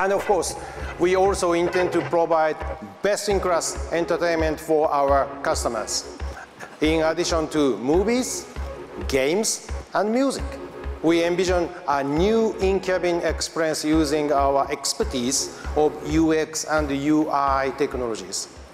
And of course, we also intend to provide best-in-class entertainment for our customers. In addition to movies, games, and music, we envision a new in-cabin experience using our expertise of UX and UI technologies.